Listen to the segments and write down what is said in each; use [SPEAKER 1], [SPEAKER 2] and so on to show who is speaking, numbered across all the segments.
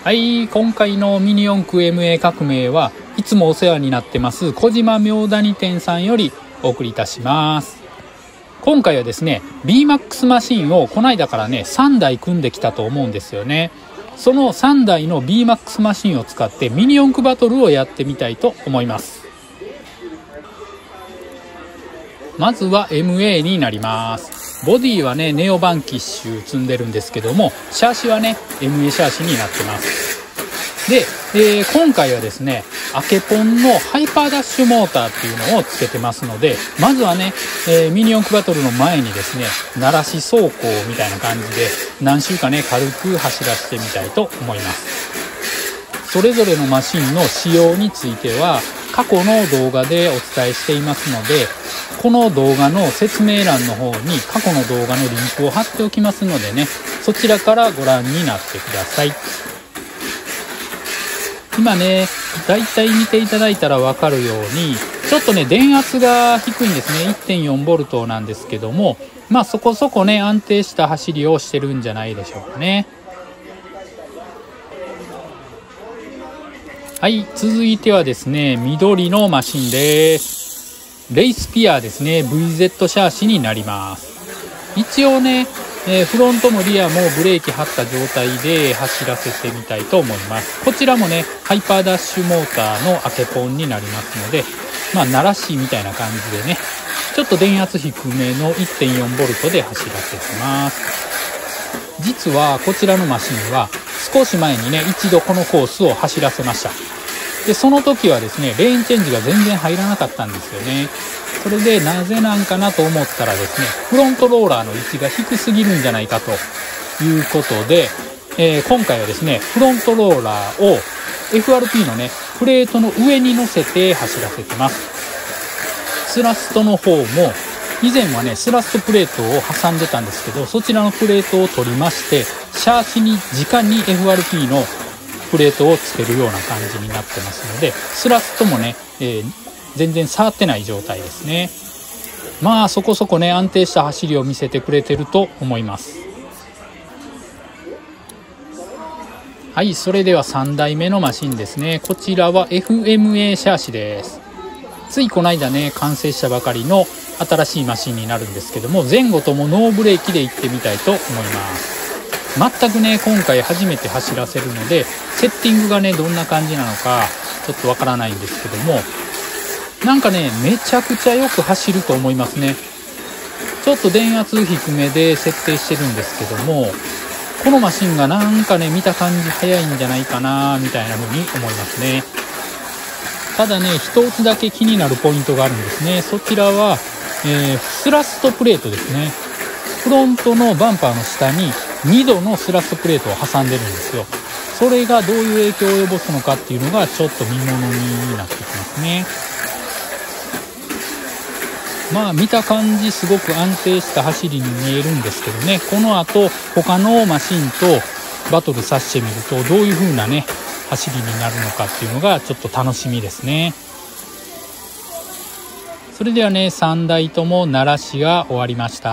[SPEAKER 1] はい、今回のミニ四駆 MA 革命はいつもお世話になってます小島明谷店さんよりお送りいたします。今回はですね BMAX マシンをこの間からね3台組んできたと思うんですよね。その3台の BMAX マシンを使ってミニ四駆バトルをやってみたいと思います。まずは MA になります。ボディはねネオバンキッシュ積んでるんですけども、シャーシはね MA シャーシになってます。で、今回はですねアケポンのハイパーダッシュモーターっていうのをつけてますので、まずはね、ミニ四駆バトルの前にですね鳴らし走行みたいな感じで何周かね軽く走らせてみたいと思います。それぞれのマシンの仕様については過去の動画でお伝えしていますので、この動画の説明欄の方に過去の動画のリンクを貼っておきますのでね、そちらからご覧になってください。今ねだいたい見ていただいたら分かるようにちょっとね電圧が低いんですね。 1.4V なんですけども、まあそこそこね安定した走りをしてるんじゃないでしょうかね。はい、続いてはですね緑のマシンです。レイスピアですね VZ シャーシになります。一応ね、フロントもリアもブレーキ張った状態で走らせてみたいと思います。こちらもねハイパーダッシュモーターのアケポンになりますので、まあ鳴らしみたいな感じでねちょっと電圧低めの 1.4V で走らせてます。実はこちらのマシンは少し前にね一度このコースを走らせました。でその時はですねレーンチェンジが全然入らなかったんですよね。それでなぜなんかなと思ったらですねフロントローラーの位置が低すぎるんじゃないかということで、今回はですねフロントローラーを FRP のねプレートの上に乗せて走らせてます。スラストの方も以前はねスラストプレートを挟んでたんですけど、そちらのプレートを取りましてシャーシに直に FRP のプレートをつけるような感じになってますので、スラストもね、全然触ってない状態ですね。まあそこそこね安定した走りを見せてくれてると思います。はい、それでは3台目のマシンですね。こちらは FMA シャーシです。ついこの間ね完成したばかりの新しいマシンになるんですけども、前後ともノーブレーキで行ってみたいと思います。全くね今回初めて走らせるのでセッティングがねどんな感じなのかちょっとわからないんですけども、なんかねめちゃくちゃよく走ると思いますね。ちょっと電圧低めで設定してるんですけども、このマシンがなんかね見た感じ速いんじゃないかなみたいな風に思いますね。ただね一つだけ気になるポイントがあるんですね。そちらは、スラストプレートですね。フロントのバンパーの下に2度のスラストプレートを挟んでるんですよ。それがどういう影響を及ぼすのかっていうのがちょっと見ものになってきますね。まあ見た感じすごく安定した走りに見えるんですけどね、この後他のマシンとバトルさせてみるとどういう風なね走りになるのかっていうのがちょっと楽しみですね。それではね3台とも鳴らしが終わりました。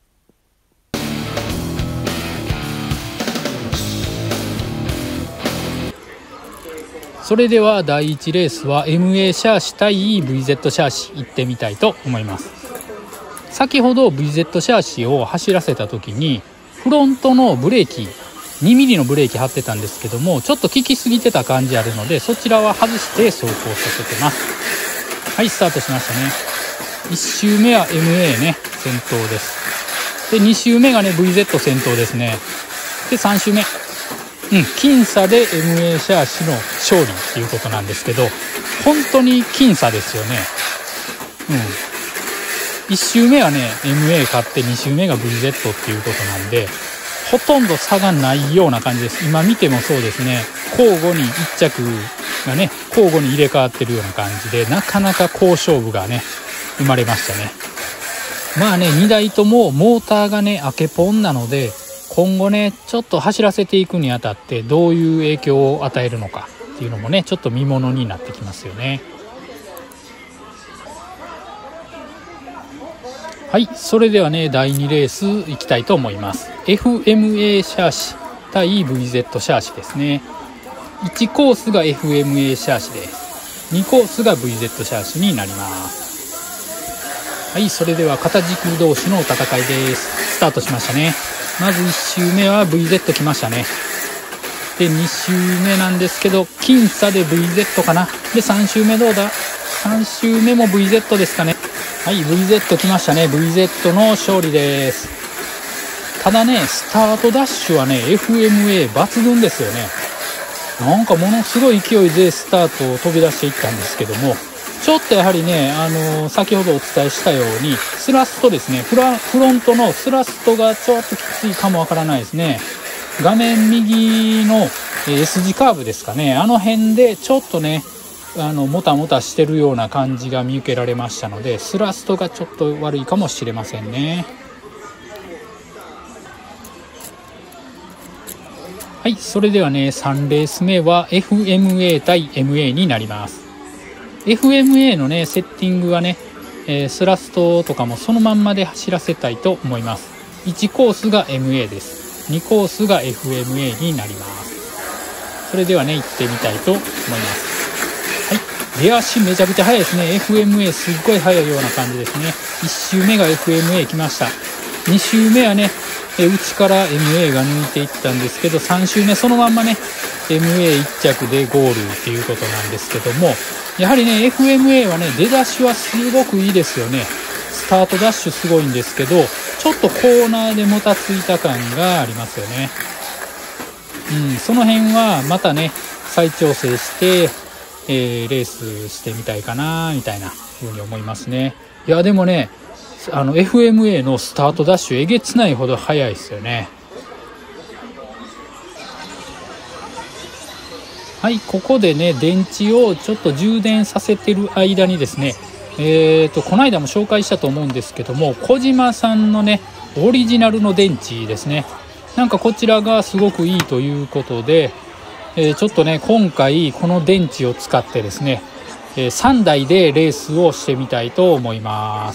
[SPEAKER 1] それでは第1レースは MA シャーシ対 VZ シャーシ行ってみたいと思います。先ほど VZ シャーシを走らせた時にフロントのブレーキ 2mm のブレーキ張ってたんですけども、ちょっと効きすぎてた感じあるのでそちらは外して走行させてます。はい、スタートしましたね。1周目は MA ね先頭です。で2周目がね VZ 先頭ですね。で3周目僅差で MA シャーシの勝利っていうことなんですけど、本当に僅差ですよね。1周目はね MA 勝って2周目が VZ っていうことなんでほとんど差がないような感じです。今見てもそうですね、交互に1着がね交互に入れ替わってるような感じで、なかなか好勝負がね生まれましたね。まあね2台ともモーターがねアケポンなので今後ねちょっと走らせていくにあたってどういう影響を与えるのかっていうのもねちょっと見ものになってきますよね。はい、それではね第2レースいきたいと思います。 FMA シャーシ対 VZ シャーシですね。1コースが FMA シャーシです。2コースが VZ シャーシになります。はい、それでは肩軸同士の戦いです。スタートしましたね。まず1周目は VZ 来ましたね。で、2周目なんですけど、僅差で VZ かな。で、3周目どうだ ?3 周目も VZ ですかね。はい、VZ 来ましたね。VZ の勝利です。ただね、スタートダッシュはね、FMA 抜群ですよね。なんかものすごい勢いでスタートを飛び出していったんですけども、ちょっとやはりね、先ほどお伝えしたように、スラストですね、フロントのスラストがちょっときついかもわからないですね。画面右の S 字カーブですかね、あの辺でちょっとね、もたもたしてるような感じが見受けられましたので、スラストがちょっと悪いかもしれませんね。はい、それではね、3レース目は FMA 対 MA になります。FMA のね、セッティングはね、スラストとかもそのまんまで走らせたいと思います。1コースが MA です。2コースが FMA になります。それではね、行ってみたいと思います。はい、出足めちゃくちゃ速いですね。FMA すっごい速いような感じですね。1周目が FMA 来ました。2周目はね、内から MA が抜いていったんですけど、3周目そのまんまね MA1 着でゴールっていうことなんですけども、やはりね FMA はね出だしはすごくいいですよね。スタートダッシュすごいんですけど、ちょっとコーナーでもたついた感がありますよね。その辺はまたね再調整して、レースしてみたいかなみたいな風に思いますね。いやでもねFMA のスタートダッシュえげつないほど速いですよね。はい、ここでね電池をちょっと充電させてる間にですね、この間も紹介したと思うんですけども、小島さんのねオリジナルの電池ですね、なんかこちらがすごくいいということで、ちょっとね今回この電池を使ってですね、3台でレースをしてみたいと思います。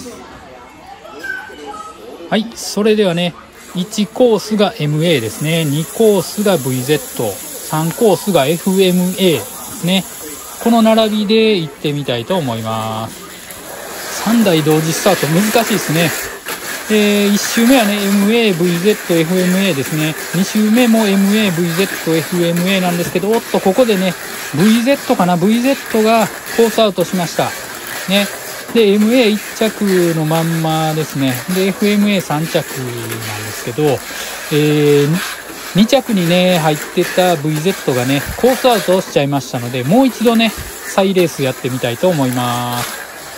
[SPEAKER 1] はい、それではね、1コースが MA ですね、2コースが VZ、3コースが FMA ですね。この並びで行ってみたいと思います。3台同時スタート難しいですね。1周目はね、MA、VZ、FMA ですね。2周目も MA、VZ、FMA なんですけど、おっと、ここでね、VZ かな、VZ がコースアウトしました。ね。で MA1 着のまんまですね。で FMA3 着なんですけど、2着にね入ってた VZ がねコースアウトしちゃいましたので、もう一度ね再レースやってみたいと思います。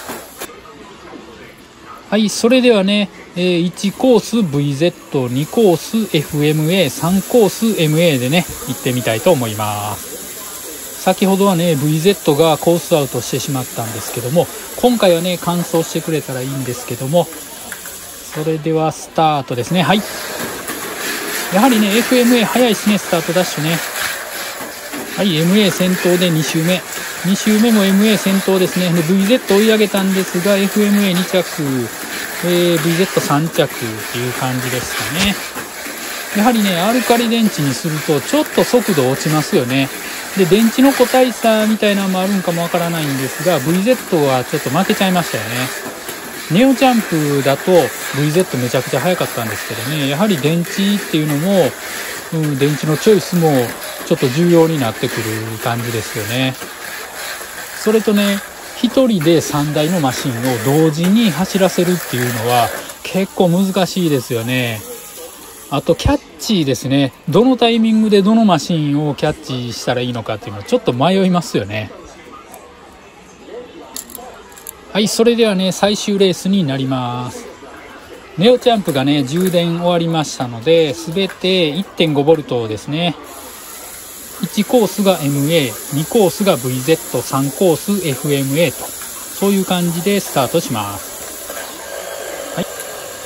[SPEAKER 1] はい、それではね、1コース VZ、2 コース FMA、3コース MA でね行ってみたいと思います。先ほどはね VZ がコースアウトしてしまったんですけども、今回はね完走してくれたらいいんですけども、それではスタートですね。はい、やはりね FMA 早いですね、スタートダッシュね。はい、MA 先頭で2周目、2周目も MA 先頭ですね。で VZ 追い上げたんですが FMA2 着、VZ3 着っていう感じですかね。やはりねアルカリ電池にするとちょっと速度落ちますよね。で電池の個体差みたいなのもあるんかもわからないんですが、 VZ はちょっと負けちゃいましたよね。ネオジャンプだと VZ めちゃくちゃ速かったんですけどね、やはり電池っていうのも、電池のチョイスもちょっと重要になってくる感じですよね。それとね1人で3台のマシンを同時に走らせるっていうのは結構難しいですよね。あとキャッチですね、どのタイミングでどのマシンをキャッチしたらいいのかっていうのはちょっと迷いますよね。はい、それではね最終レースになります。ネオチャンプがね充電終わりましたので、全て 1.5V ですね。1コースが MA、2コースが VZ、3コース FMA と、そういう感じでスタートします。はい、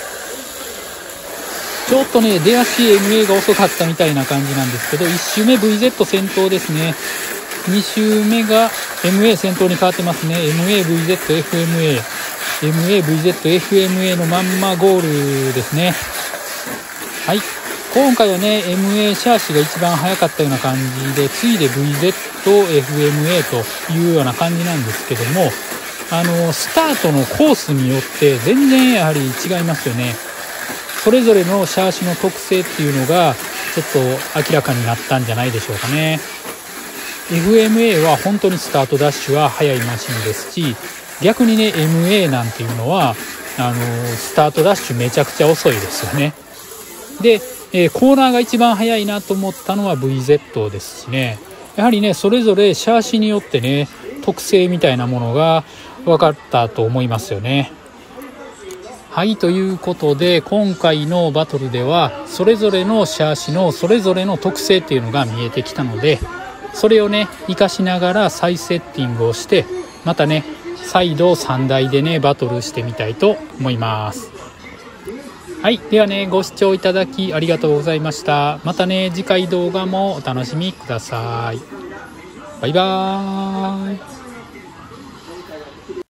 [SPEAKER 1] ちょっとね出足 MA が遅かったみたいな感じなんですけど、1周目 VZ 先頭ですね。2周目が MA 先頭に変わってますね。MA、VZ、FMA、MA、VZ、FMA のまんまゴールですね。はい、 今回はね MA シャーシが一番速かったような感じで、次いで VZFMA というような感じなんですけども、スタートのコースによって全然やはり違いますよね。それぞれのシャーシの特性っていうのがちょっと明らかになったんじゃないでしょうかね。FMA は本当にスタートダッシュは速いマシンですし、逆にね MA なんていうのはスタートダッシュめちゃくちゃ遅いですよね。で、コーナーが一番速いなと思ったのは VZ ですしね。やはりねそれぞれシャーシによってね特性みたいなものが分かったと思いますよね。はい、ということで今回のバトルではそれぞれのシャーシのそれぞれの特性っていうのが見えてきたので、それをね活かしながら再セッティングをして、またね再度3台でねバトルしてみたいと思います。はい、ではねご視聴いただきありがとうございました。またね次回動画もお楽しみください。バイバーイ。